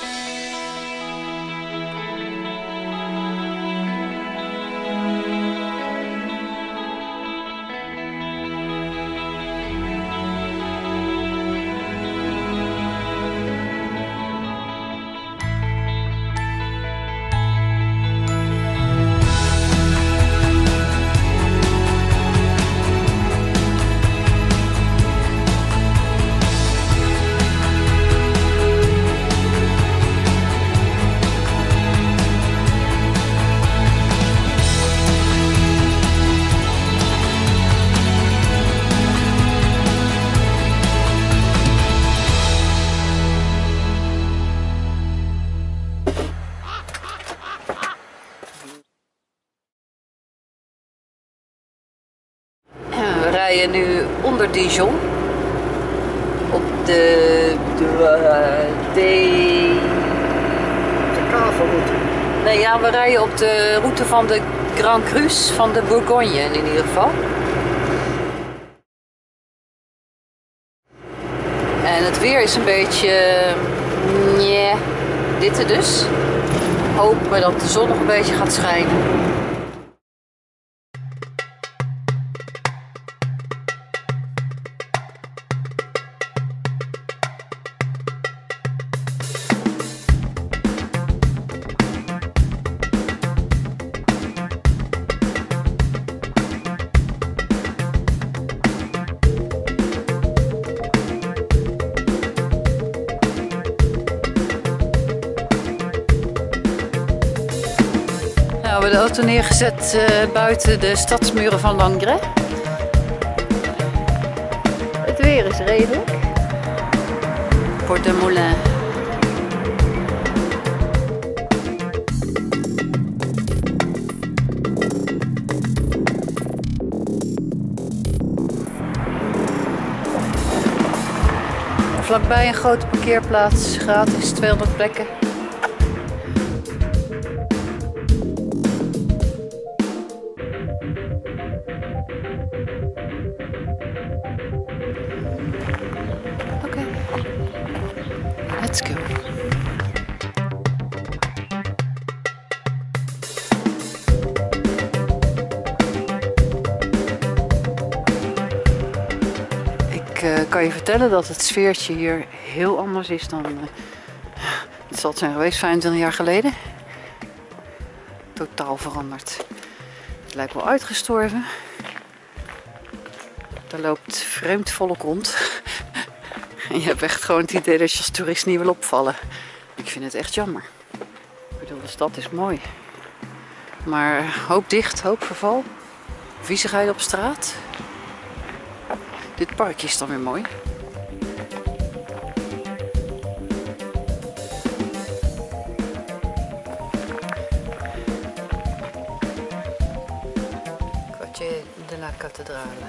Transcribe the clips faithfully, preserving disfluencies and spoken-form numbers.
We rijden nu onder Dijon op de, de, uh, de... de kavelroute. Nee, ja, we rijden op de route van de Grand Crus van de Bourgogne in ieder geval. En het weer is een beetje, nee, dit dus. Hopen dat de zon nog een beetje gaat schijnen. We hebben de auto neergezet uh, buiten de stadsmuren van Langres. Het weer is redelijk. Port de Moulin. Vlakbij een grote parkeerplaats, gratis, tweehonderd plekken. Oké, let's go. Ik uh, kan je vertellen dat het sfeertje hier heel anders is dan uh, het zal het zijn geweest vijfentwintig jaar geleden. Totaal veranderd. Het lijkt wel uitgestorven. Er loopt vreemd volk rond. En je hebt echt gewoon het idee dat je als toerist niet wil opvallen. Ik vind het echt jammer. Ik bedoel, de stad is mooi. Maar hoop dicht, hoop verval. Viezigheid op straat. Dit parkje is dan weer mooi. Quartier de la Cathédrale.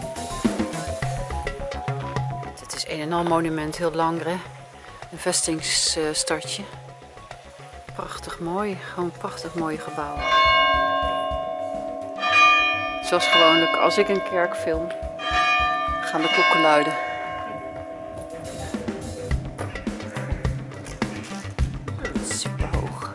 Het is een en al monument, heel Langres. Een vestingsstadje. Prachtig mooi, gewoon prachtig mooie gebouwen. Zoals gewoonlijk, als ik een kerk film, gaan de klokken luiden. Super hoog.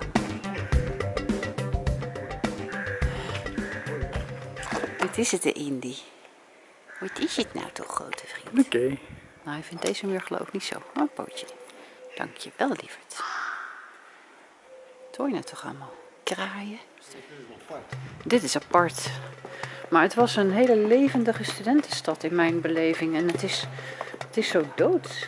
Wat is het, de Indy? Wat is het nou toch, grote vriend? Oké. Okay. Nou, hij vindt deze muur geloof ik niet zo. Oh, een pootje. Dankjewel, lieverd. Wat hoor je nou toch allemaal? Kraaien. Dit is apart. Maar het was een hele levendige studentenstad in mijn beleving. En het is, het is zo dood.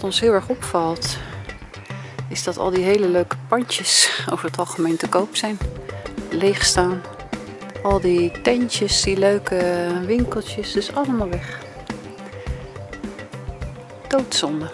ons heel erg opvalt, is dat al die hele leuke pandjes over het algemeen te koop zijn. Leeg staan. Al die tentjes, die leuke winkeltjes, dus allemaal weg. Doodzonde.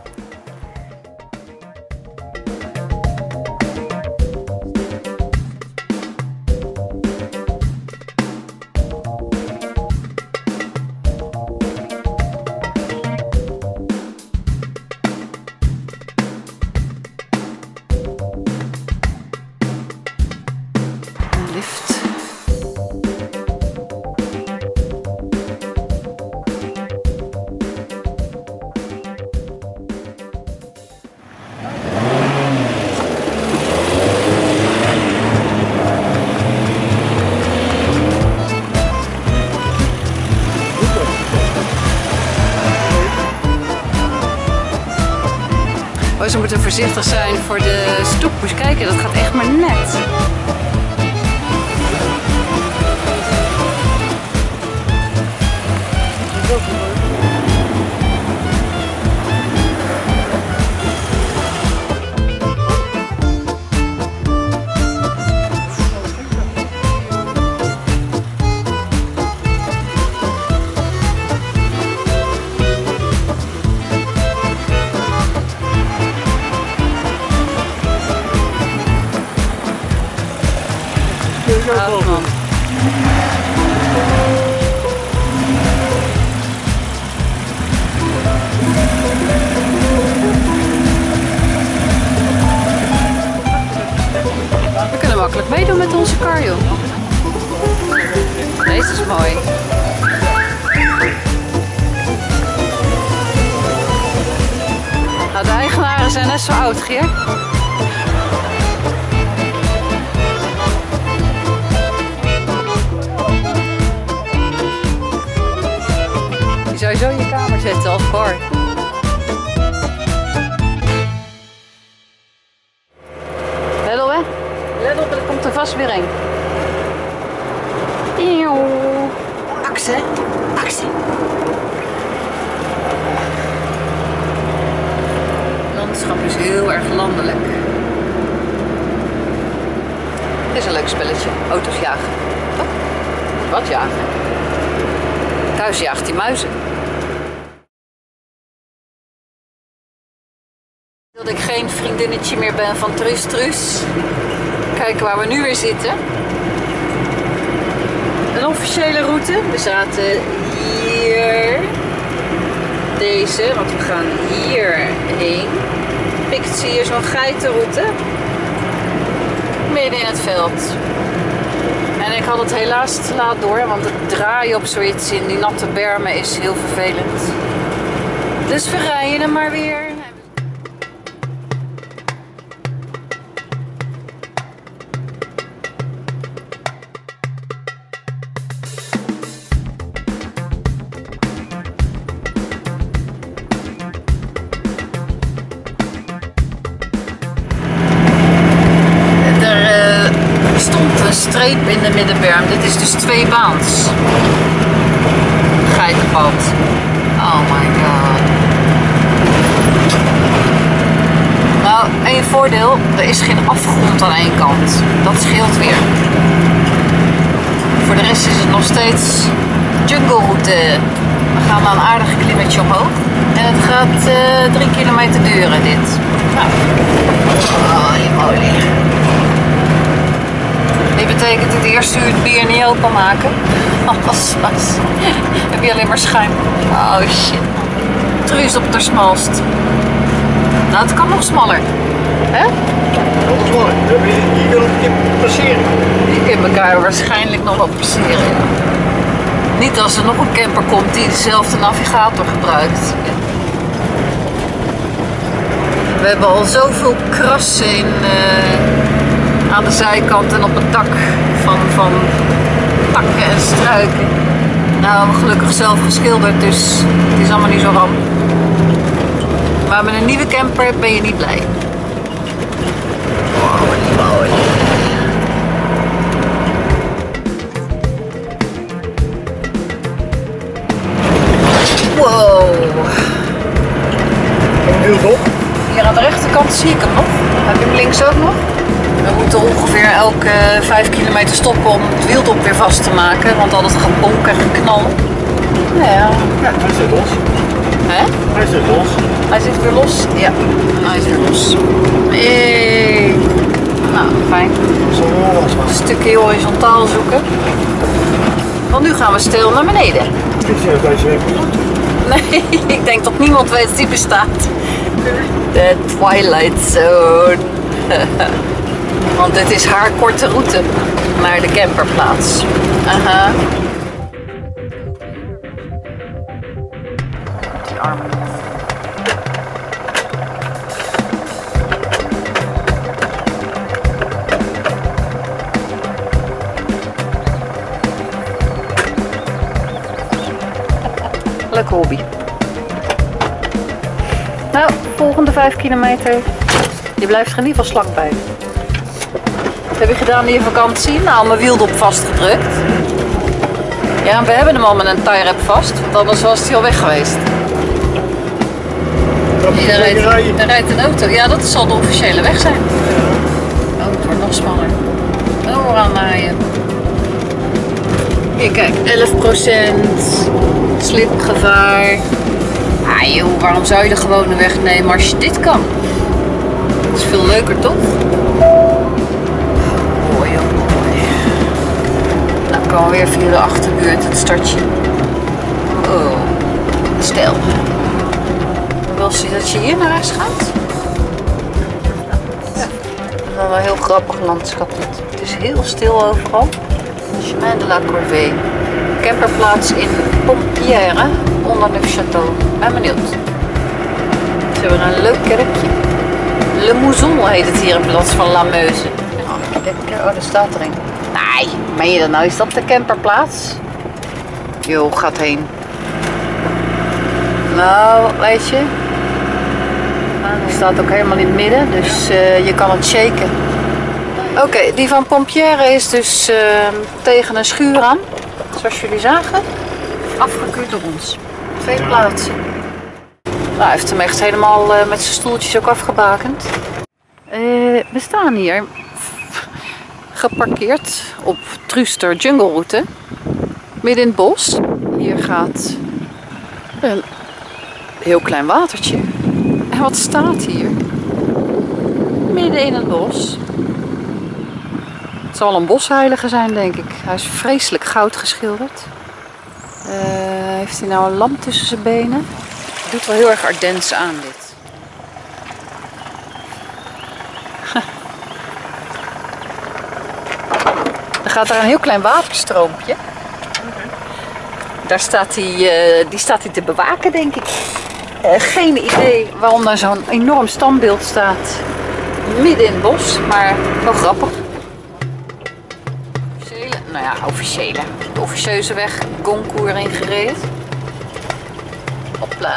Oh, ze moeten voorzichtig zijn voor de stoep. Moet je kijken, dat gaat echt maar net. Oh, man. We kunnen makkelijk meedoen met onze kar, joh. Deze is mooi. Nou, de eigenaren zijn net zo oud, Geer. Zou je zo in je kamer zetten als bar. Let op, hè? Let op, er komt er vast weer een. Axel, Axel. Het landschap is heel erg landelijk. Het is een leuk spelletje, auto's jagen. Oh, wat jagen? Thuis jaagt hij muizen. Dat ik geen vriendinnetje meer ben van Truus Truus. Kijken waar we nu weer zitten. Een officiële route. We zaten hier. Deze, want we gaan hierheen. Pikt zie je zo'n geitenroute. Midden in het veld. En ik had het helaas te laat door, want het draaien op zoiets in die natte bermen is heel vervelend. Dus we rijden er maar weer. Streep in de middenberm. Dit is dus twee baans. Geitenpad. Oh my god. Nou, één voordeel. Er is geen afgrond aan één kant. Dat scheelt weer. Voor de rest is het nog steeds jungle route. We gaan naar een aardig klimmetje omhoog. En het gaat uh, drie kilometer duren dit. Nou. Holy moly. Dit betekent het eerste uur het bier niet openmaken. Anders heb je alleen maar schuim. Oh shit. Truus op de smalst. Nou, het kan nog smaller. Hè? Nog smaller. Je wil een keer passeren. Die kunnen elkaar waarschijnlijk nog wel passeren. Niet als er nog een camper komt die dezelfde navigator gebruikt. We hebben al zoveel krassen in... Uh, aan de zijkant en op het dak van, van takken en struiken. Nou, we gelukkig zelf geschilderd, dus het is allemaal niet zo ramp. Maar met een nieuwe camper ben je niet blij. Wow. Heel hem nog. Heb je hem links ook nog? We moeten ongeveer elke vijf kilometer stoppen om het wieldop weer vast te maken. Want anders gaat bonken en knallen. Nou ja. Ja, hij zit los. Hè? Hij zit los. Hij zit weer los? Ja, hij is weer los. Hey. Nou, fijn. Zo los. Een stukje horizontaal zoeken. Want nu gaan we stil naar beneden. Ik zie dat deze weg niet. Nee, ik denk dat niemand weet dat die bestaat. De Twilight Zone. Want dit is haar korte route naar de camperplaats. Aha. Die armen. Leuke hobby. Nou, volgende vijf kilometer. Je blijft er in ieder geval slak bij. Wat heb je gedaan in je vakantie? Nou, mijn wieldop vastgedrukt. Ja, we hebben hem al met een tie-wrap vast, want anders was hij al weg geweest. Hier, daar, rijdt, daar rijdt een auto. Ja, dat zal de officiële weg zijn. Oh, het wordt nog spanner. Oh, we gaan naaien. Hier, kijk, elf procent. Slipgevaar. Ah joh, waarom zou je de gewone weg nemen als je dit kan? Dat is veel leuker, toch? Mooi, joh, mooi. Nou komen we weer via de achterbuurt, het stadje. Oh, stel. Wil je dat je hier naar huis gaat? Ja, dat is wel een heel grappig landschap. Het is heel stil overal. Chemin de la Corvée. Camperplaats in Pompierre, onder het château. Ben benieuwd. Ze hebben een leuk kerkje. Le Mouzon heet het hier in plaats van La Meuse. Oh, daar staat er een. Nee, meen je dat nou? Is dat de camperplaats? Jo, gaat heen. Nou, weet je. Nou, die staat ook helemaal in het midden, dus uh, je kan het shaken. Oké, okay, die van Pompierre is dus uh, tegen een schuur aan. Zoals jullie zagen. Afgekeurd door ons. Twee plaatsen. Nou, hij heeft hem echt helemaal uh, met zijn stoeltjes ook afgebakend. Uh, we staan hier geparkeerd op Truster Jungle Route. Midden in het bos. Hier gaat een heel klein watertje. En wat staat hier? Midden in het bos. Het zal een bosheilige zijn, denk ik. Hij is vreselijk goud geschilderd. Uh, heeft hij nou een lamp tussen zijn benen? Het doet wel heel erg Ardennes aan, dit. Er gaat er een heel klein waterstroompje. Daar staat hij, uh, die staat hij te bewaken, denk ik. Uh, geen idee waarom daar zo'n enorm standbeeld staat. Midden in het bos, maar wel grappig. Officiële, nou ja, officiële. De officieuze weg Goncourt ingereden. Hopla.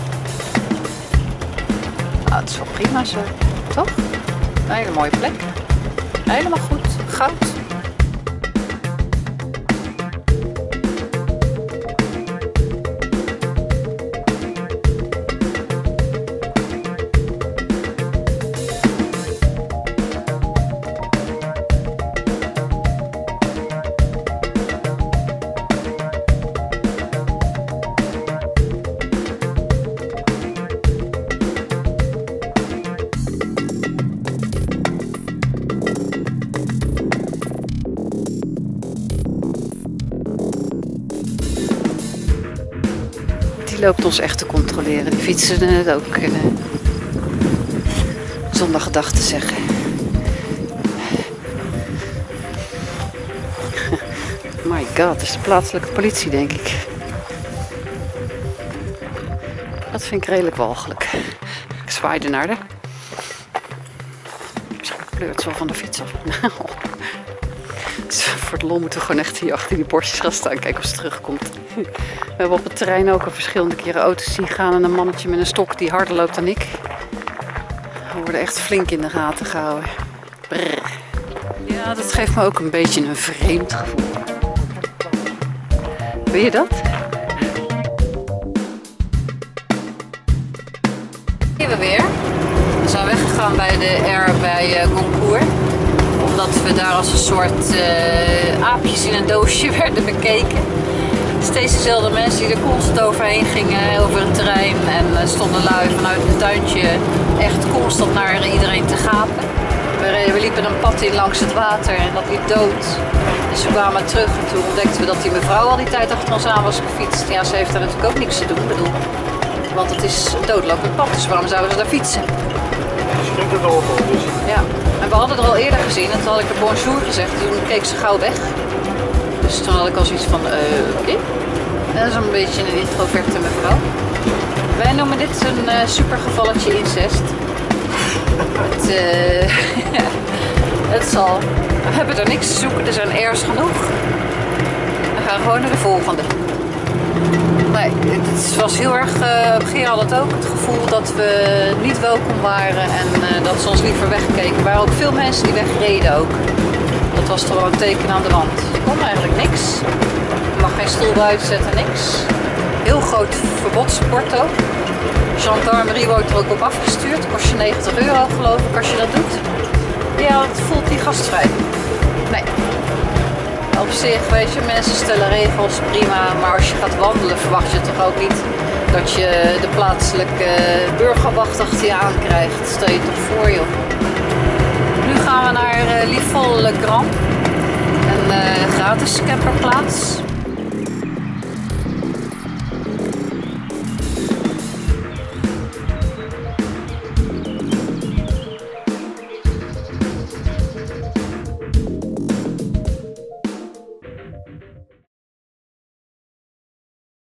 Nou, het is wel prima zo, toch? Een hele mooie plek. Helemaal goed. Goud. Die loopt ons echt te controleren. Die fietsen het ook uh, zonder gedachten te zeggen. My god, dat is de plaatselijke politie, denk ik. Dat vind ik redelijk walgelijk. Ik zwaaide naar haar. Misschien pleurt ze al van de fiets af. Nou. Dus voor de lol moeten we gewoon echt hier achter die bordjes gaan staan. Kijken of ze terugkomt. We hebben op het terrein ook al verschillende keren auto's zien gaan. En een mannetje met een stok die harder loopt dan ik. We worden echt flink in de gaten gehouden. Brrr. Ja, dat geeft me ook een beetje een vreemd gevoel. Wil je dat? Hier we weer. We zijn weggegaan gegaan bij de Air bij uh, Concours. Omdat we daar als een soort uh, aapjes in een doosje werden bekeken. Steeds dezelfde mensen die er constant overheen gingen, over het terrein. En uh, stonden lui vanuit het tuintje echt constant naar iedereen te gapen. We, we liepen een pad in langs het water en dat liep dood. Dus we kwamen terug en toen ontdekten we dat die mevrouw al die tijd achter ons aan was gefietst. Ja, ze heeft daar natuurlijk ook niks te doen, bedoel. Want het is een doodlopend pad, dus waarom zouden ze daar fietsen? Je schrikt het over, dus. Ja, en we hadden het er al eerder gezien en toen had ik er bonjour gezegd. Toen keek ze gauw weg. Dus toen had ik al zoiets van, uh, oké. Okay. Dat is een beetje een introverte mevrouw. Wij noemen dit een uh, supergevalletje incest. Het, uh, het zal. We hebben er niks te zoeken, er zijn airs genoeg. We gaan gewoon naar de volgende. Nee, het was heel erg, uh, Geer had het ook, het gevoel dat we niet welkom waren en uh, dat ze ons liever wegkeken. Er waren ook veel mensen die wegreden ook. Dat was toch wel een teken aan de wand. Er kon eigenlijk niks. Je mag geen stoel buiten zetten, niks. Heel groot verbodsbord ook. Gendarmerie wordt er ook op afgestuurd. Kost je negentig euro geloof ik als je dat doet. Ja, het voelt niet gastvrij. Nee. Op zich, weet je, mensen stellen regels, prima. Maar als je gaat wandelen verwacht je toch ook niet dat je de plaatselijke burgerwacht achter je aankrijgt. Stel je toch voor, joh. Nu gaan we naar uh, Liefol Le Grand. Een uh, gratis camperplaats.